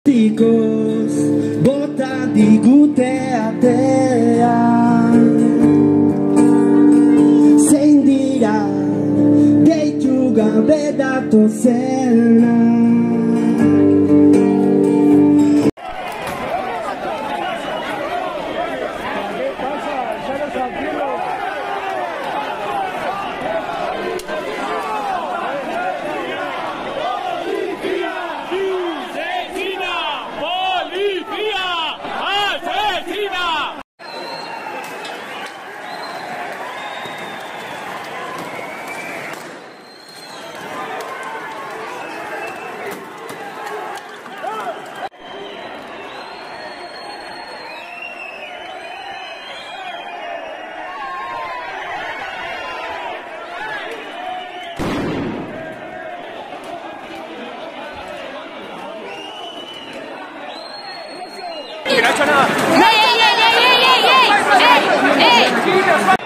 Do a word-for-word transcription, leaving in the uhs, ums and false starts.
Tikoz, bota digute atean. Zein dira, deitu gabe datozenak. Que no ha hecho nada. ¡Ey, ey, ey, ey, ey, ey! ¡Ey, ey!